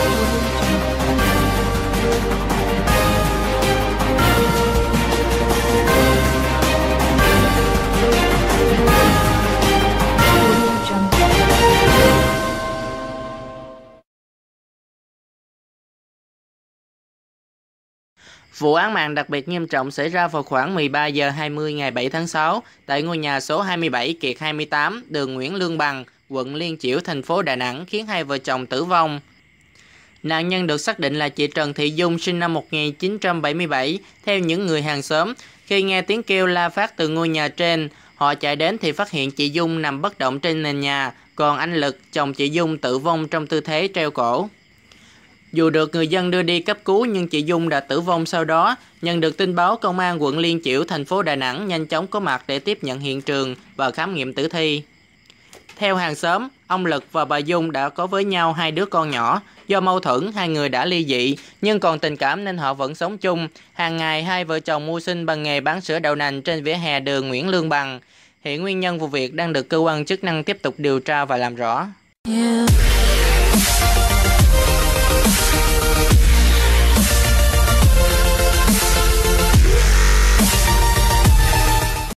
Vụ án mạng đặc biệt nghiêm trọng xảy ra vào khoảng 13 giờ 20 ngày 7 tháng 6 tại ngôi nhà số 27 Kiệt 28, đường Nguyễn Lương Bằng, quận Liên Chiểu, thành phố Đà Nẵng, khiến hai vợ chồng tử vong. Nạn nhân được xác định là chị Trần Thị Dung, sinh năm 1977. Theo những người hàng xóm, khi nghe tiếng kêu la phát từ ngôi nhà trên, họ chạy đến thì phát hiện chị Dung nằm bất động trên nền nhà, còn anh Lực, chồng chị Dung, tử vong trong tư thế treo cổ. Dù được người dân đưa đi cấp cứu nhưng chị Dung đã tử vong sau đó. Nhận được tin báo, Công an quận Liên Chiểu, thành phố Đà Nẵng nhanh chóng có mặt để tiếp nhận hiện trường và khám nghiệm tử thi. Theo hàng xóm, ông Lực và bà Dung đã có với nhau 2 đứa con nhỏ. Do mâu thuẫn, hai người đã ly dị, nhưng còn tình cảm nên họ vẫn sống chung. Hàng ngày, hai vợ chồng mưu sinh bằng nghề bán sữa đậu nành trên vỉa hè đường Nguyễn Lương Bằng. Hiện nguyên nhân vụ việc đang được cơ quan chức năng tiếp tục điều tra và làm rõ.